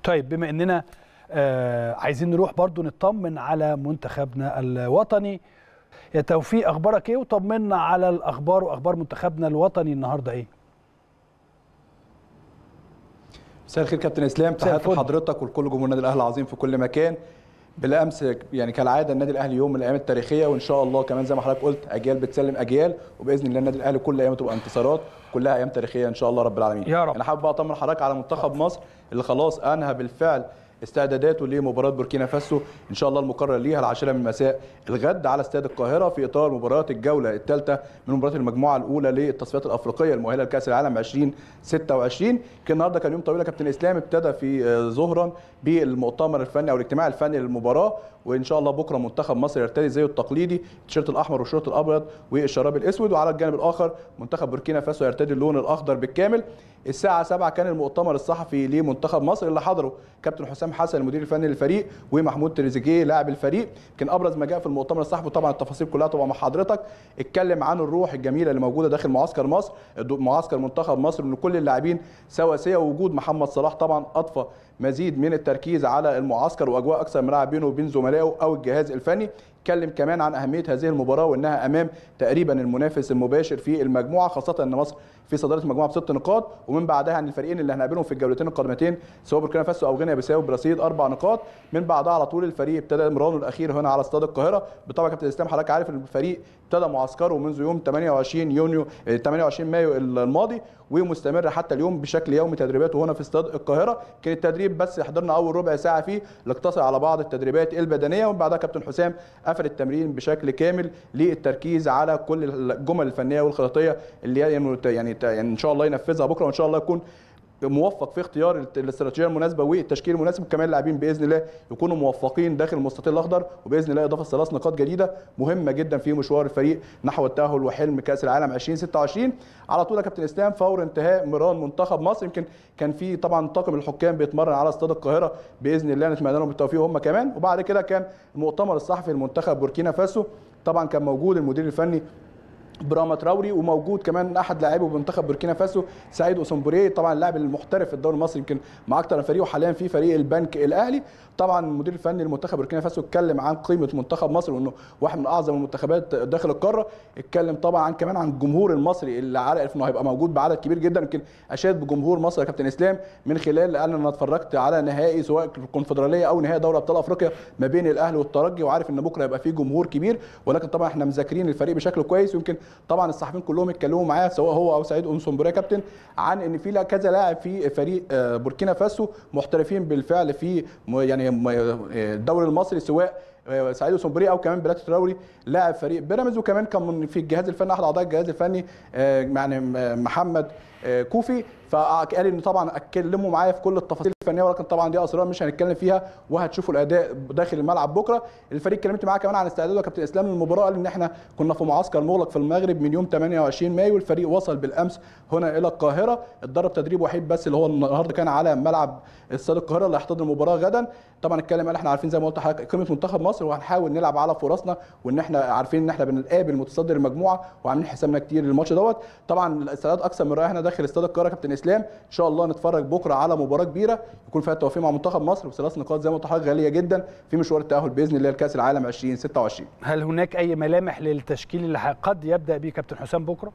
طيب بما اننا عايزين نروح برضو نطمن على منتخبنا الوطني. يا توفيق، اخبارك ايه؟ وطمنا على الاخبار واخبار منتخبنا الوطني النهارده ايه؟ مساء الخير كابتن اسلام، تحياتي لحضرتك ولكل جمهور النادي الاهلي العظيم في كل مكان. بالامس يعني كالعاده النادي الاهلي يوم من الايام التاريخيه، وان شاء الله كمان زي ما حضرتك قلت اجيال بتسلم اجيال، وباذن الله النادي الاهلي كل ايامه تبقى انتصارات، كلها ايام تاريخيه ان شاء الله رب العالمين. يا رب. انا حابب بقى اطمن حضرتك على منتخب مصر اللي خلاص انهى بالفعل استعداداته لمباراه بوركينا فاسو ان شاء الله المقرر ليها العاشره من مساء الغد على استاد القاهره في اطار مباريات الجوله الثالثه من مباريات المجموعه الاولى للتصفيات الافريقيه المؤهله لكاس العالم 2026. كان النهارده كان يوم طويل يا كابتن اسلام، ابتدى في ظهرا بالمؤتمر الفني او الاجتماع الفني للمباراه، وان شاء الله بكره منتخب مصر يرتدي زيه التقليدي التيشيرت الاحمر والشورت الابيض والشراب الاسود، وعلى الجانب الاخر منتخب بوركينا فاسو يرتدي اللون الاخضر بالكامل. الساعه 7 كان المؤتمر الصحفي لمنتخب مصر اللي حضره كابتن حسام حسن المدير الفني للفريق ومحمود تريزيجيه لاعب الفريق. كان ابرز ما جاء في المؤتمر الصحفي، وطبعا التفاصيل كلها تبقى مع حضرتك، اتكلم عن الروح الجميله اللي موجوده داخل معسكر مصر، معسكر منتخب مصر، ان كل اللاعبين سواسيه، ووجود محمد صلاح طبعا اضفى مزيد من التركيز على المعسكر واجواء اكثر من ملعب بينه وبين زملائه او الجهاز الفني. اتكلم كمان عن اهميه هذه المباراه وانها امام تقريبا المنافس المباشر في المجموعه، خاصه ان مصر في صداره المجموعه ب6 نقاط، ومن بعدها عن الفريقين اللي هنقابلهم في الجولتين القادمتين سواء بوركينا فاسو او غينيا بيساو برصيد 4 نقاط. من بعدها على طول الفريق ابتدى مرانه الاخير هنا على استاد القاهره. بالطبع كابتن اسلام حضرتك عارف ان الفريق ابتدى معسكره منذ يوم 28 مايو الماضي، ومستمر حتى اليوم بشكل يومي تدريباته هنا في استاد القاهره. كان التدريب بس حضرنا اول ربع ساعه فيه لاقتصر على بعض التدريبات البدنيه، ومن بعدها كابتن حسام قفل التمرين بشكل كامل للتركيز على كل الجمل الفنيه والخططيه اللي يعني ان شاء الله ينفذها بكره، وان شاء الله يكون موفق في اختيار الاستراتيجيه المناسبه والتشكيل المناسب، وكمان اللاعبين باذن الله يكونوا موفقين داخل المستطيل الاخضر، وباذن الله اضافه 3 نقاط جديده مهمه جدا في مشوار الفريق نحو التاهل وحلم كاس العالم 2026. على طول يا كابتن اسلام فور انتهاء مران منتخب مصر، يمكن كان في طبعا طاقم الحكام بيتمرن على استاد القاهره، باذن الله نتمنى لهم التوفيق هم كمان. وبعد كده كان المؤتمر الصحفي لمنتخب بوركينا فاسو، طبعا كان موجود المدير الفني براما تراوري، وموجود كمان احد لاعبي منتخب بوركينا فاسو سعيد اوسمبوري، طبعا اللاعب المحترف في الدوري المصري يمكن مع اكثر من فريق وحاليا في فريق البنك الاهلي. طبعا المدير الفني لمنتخب بوركينا فاسو اتكلم عن قيمه منتخب مصر وانه واحد من اعظم المنتخبات داخل القاره. اتكلم طبعا كمان عن الجمهور المصري اللي عارف انه هيبقى موجود بعدد كبير جدا، يمكن اشاد بجمهور مصر يا كابتن اسلام من خلال قال انا اتفرجت على نهائي سواء الكونفدراليه او نهائي دوري ابطال افريقيا ما بين الاهلي والترجي، وعارف ان بكره هيبقى فيه جمهور كبير، ولكن طبعا احنا مذاكرين الفريق بشكل كويس. ويمكن طبعا الصحفيين كلهم اتكلموا معاه سواء هو او سعيد اوسمبوري كابتن عن ان في كذا لاعب في فريق بوركينا فاسو محترفين بالفعل في يعني الدوري المصري، سواء سعيد اوسمبوري او كمان بلاتي تراوري لاعب فريق بيراميدز، وكمان كان في الجهاز الفني احد اعضاء الجهاز الفني يعني محمد كوفي، فقال ان طبعا اتكلموا معايا في كل التفاصيل الفنيه، ولكن طبعا دي اسرار مش هنتكلم فيها، وهتشوفوا الاداء داخل الملعب بكره. الفريق اتكلمت معاه كمان عن استعداده كابتن اسلام للمباراه، قال ان احنا كنا في معسكر مغلق في المغرب من يوم 28 مايو، الفريق وصل بالامس هنا الى القاهره، اتدرب تدريب وحيد بس اللي هو النهارده كان على ملعب استاد القاهره اللي هيحتضن المباراه غدا. طبعا اتكلم قال احنا عارفين زي ما قلت لحضرتك قيمه منتخب مصر، وهنحاول نلعب على فرصنا، وان احنا عارفين ان احنا بنقابل متصدر المجموعه وعاملين حسابنا كتير للماتش دوت. طبعا الاستعداد اكثر من رائع هنا داخل استاد القاهره كابتن اسلام، ان شاء الله نتفرج بكره على مباراه كبيره يكون فيها التوفيق مع منتخب مصر، و3 نقاط زي ما قلت لحضرتك غاليه جدا في مشوار التاهل باذن الله لكاس العالم 2026. هل هناك اي ملامح للتشكيل اللي قد يبدا به كابتن حسام بكره؟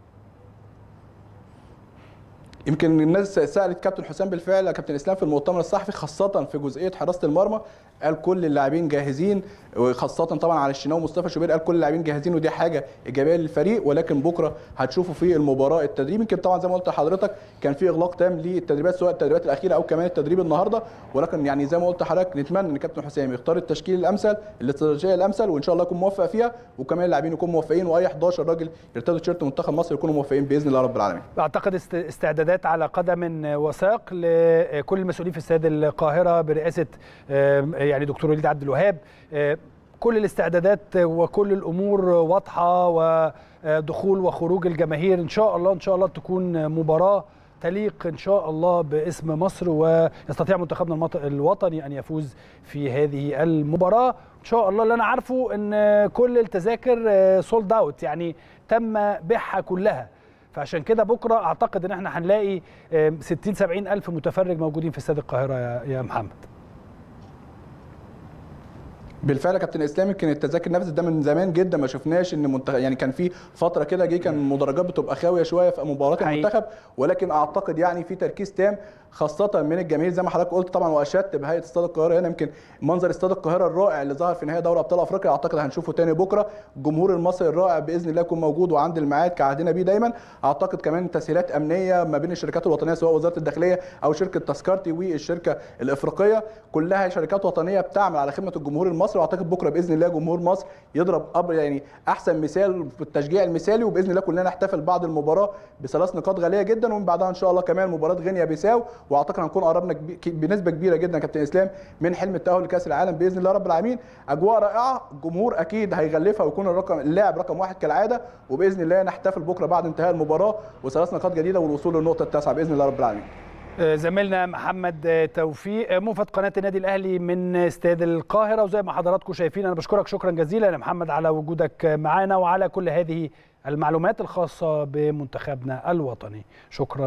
يمكن الناس سالت كابتن حسام بالفعل يا كابتن اسلام في المؤتمر الصحفي، خاصه في جزئيه حراسه المرمى، قال كل اللاعبين جاهزين، وخاصه طبعا على الشناوي ومصطفى شوبير، قال كل اللاعبين جاهزين ودي حاجه ايجابيه للفريق، ولكن بكره هتشوفوا في المباراه التدريب. يمكن طبعا زي ما قلت لحضرتك كان في اغلاق تام للتدريبات سواء التدريبات الاخيره او كمان التدريب النهارده، ولكن يعني زي ما قلت لحضرتك نتمنى ان كابتن حسام يختار التشكيل الامثل الاستراتيجيه الامثل، وان شاء الله يكون موفق فيها، وكمان اللاعبين يكونوا موفقين، واي 11 راجل يرتدوا تيشيرت منتخب مصر يكونوا موفقين باذن الله رب العالمين. اعتقد استعدادات على قدم وساق لكل المسؤولين في استاد القاهره برئاسه يعني دكتور وليد عبد الوهاب، كل الاستعدادات وكل الامور واضحه، ودخول وخروج الجماهير ان شاء الله تكون مباراه تليق ان شاء الله باسم مصر، ويستطيع منتخبنا الوطني ان يفوز في هذه المباراه ان شاء الله. اللي انا عارفه ان كل التذاكر سولد اوت، يعني تم بيعها كلها، فعشان كده بكره اعتقد ان احنا هنلاقي 60 70 الف متفرج موجودين في استاد القاهره يا محمد. بالفعل يا كابتن اسلام، يمكن التذاكر نفذت ده من زمان جدا، ما شفناش ان يعني كان في فتره كده كان المدرجات بتبقى خاويه شويه في مباراه المنتخب، ولكن اعتقد يعني في تركيز تام خاصه من الجماهير زي ما حضرتك قلت طبعا، واشدت بهيئه استاد القاهره هنا. يمكن منظر استاد القاهره الرائع اللي ظهر في نهائي دوري ابطال افريقيا اعتقد هنشوفه تاني بكره. الجمهور المصري الرائع باذن الله يكون موجود وعند الميعاد كعهدنا بيه دايما. اعتقد كمان تسهيلات امنيه ما بين الشركات الوطنيه سواء وزاره الداخليه او شركه تذكرتي والشركه الافريقيه، كلها شركات وطنيه بتعمل على خدمه الجمهور المصري. واعتقد بكره باذن الله جمهور مصر يضرب يعني احسن مثال في التشجيع المثالي، وباذن الله كلنا نحتفل بعد المباراه بثلاث نقاط غاليه جدا، ومن بعدها ان شاء الله كمان مباراه غينيا بيساو، واعتقد هنكون قربنا بنسبه كبيره جدا كابتن اسلام من حلم التاهل لكاس العالم باذن الله رب العالمين. اجواء رائعه، الجمهور اكيد هيغلفها ويكون اللاعب رقم واحد كالعاده، وباذن الله نحتفل بكره بعد انتهاء المباراه وثلاث نقاط جديده والوصول للنقطه التاسعه باذن الله رب العالمين. زميلنا محمد توفيق موفد قناه النادي الاهلي من استاد القاهره، وزي ما حضراتكم شايفين انا بشكرك شكرا جزيلا يا محمد على وجودك معنا وعلى كل هذه المعلومات الخاصه بمنتخبنا الوطني. شكرا.